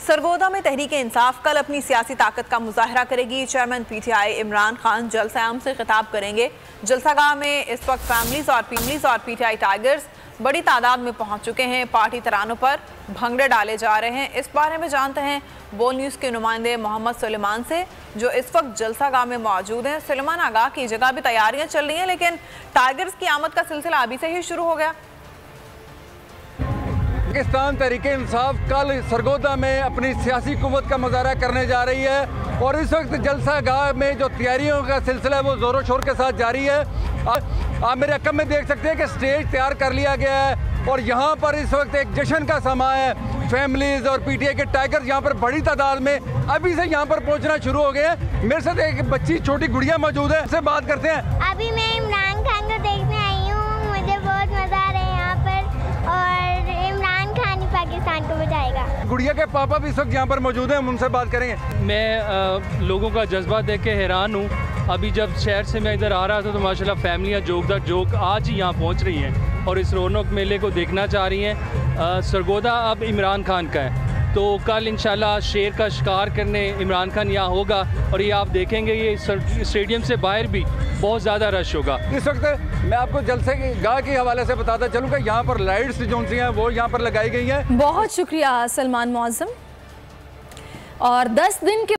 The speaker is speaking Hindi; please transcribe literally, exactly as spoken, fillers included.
सरगोदा में तहरीक इंसाफ कल अपनी सियासी ताकत का मुजाहरा करेगी। चेयरमैन पीटीआई इमरान खान जलसा-ए-आम से खिताब करेंगे। जलसागाह में इस वक्त फैमिलीज और पीमलीज और पीटीआई टाइगर्स बड़ी तादाद में पहुंच चुके हैं। पार्टी तरानों पर भंगड़े डाले जा रहे हैं। इस बारे में जानते हैं बोल न्यूज़ के नुमाइंदे मोहम्मद सुलेमान से, जो इस वक्त जलसागाह में मौजूद हैं। सुलेमान, आगाह की जगह भी तैयारियां चल रही हैं, लेकिन टाइगर्स की आमद का सिलसिला अभी से ही शुरू हो गया। पाकिस्तान तहरीक इंसाफ कल सरगोदा में अपनी सियासी कुव्वत का मुजाहरा करने जा रही है और इस वक्त जलसा गाह में जो तैयारियों का सिलसिला है वो ज़ोरों शोर के साथ जारी है। आप मेरे अकब में देख सकते हैं कि स्टेज तैयार कर लिया गया है और यहाँ पर इस वक्त एक जश्न का समा है। फैमिलीज और पीटीआई के टाइगर्स यहाँ पर बड़ी तादाद में अभी से यहाँ पर पहुँचना शुरू हो गए हैं। मेरे साथ एक बच्ची छोटी गुड़िया मौजूद है, उससे बात करते हैं। अभी मैं इमरान खान को देखने आई हूँ, मुझे बहुत मज़ा आ रहा है यहाँ पर और इमरान खान ही पाकिस्तान को बचाएगा। गुड़िया के पापा भी इस वक्त यहाँ पर मौजूद हैं, हम उनसे बात करेंगे। मैं आ, लोगों का जज्बा देख के हैरान हूँ। अभी जब शहर से मैं इधर आ रहा था तो माशाल्लाह फैमिलियाँ जोक दर जोक आज ही यहाँ पहुँच रही हैं और इस रौनक मेले को देखना चाह रही हैं। सरगोदा अब इमरान खान का है, तो कल इंशाल्लाह शेर का शिकार करने इमरान खान यहाँ होगा और ये आप देखेंगे ये स्टेडियम से बाहर भी बहुत ज़्यादा रश होगा। इस वक्त मैं आपको जलसे की गाह के हवाले से बताता चलूँ कि यहाँ पर लाइट्स जो सी हैं वो यहाँ पर लगाई गई हैं। बहुत शुक्रिया सलमान मुअज़्ज़म। और दस दिन के